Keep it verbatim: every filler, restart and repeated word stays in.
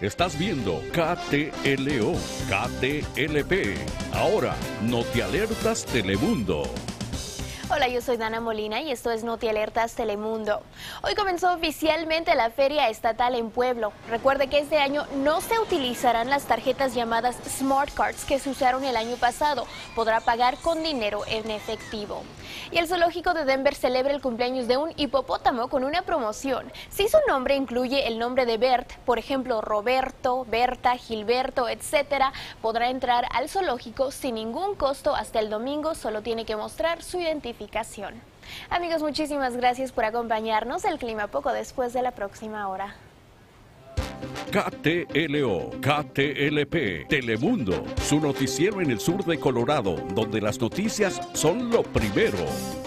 Estás viendo K T L O, K T L P. Ahora, Notialertas Telemundo. Hola, yo soy Dana Molina y esto es Notialertas Telemundo. Hoy comenzó oficialmente la Feria Estatal en Pueblo. Recuerde que este año no se utilizarán las tarjetas llamadas Smart Cards que se usaron el año pasado. Podrá pagar con dinero en efectivo. Y el zoológico de Denver celebra el cumpleaños de un hipopótamo con una promoción. Si su nombre incluye el nombre de Bert, por ejemplo Roberto, Berta, Gilberto, etcétera, podrá entrar al zoológico sin ningún costo hasta el domingo. Solo tiene que mostrar su identificación. Amigos, muchísimas gracias por acompañarnos. El clima poco después de la próxima hora. K T L O, K T L P, Telemundo, su noticiero en el sur de Colorado, donde las noticias son lo primero.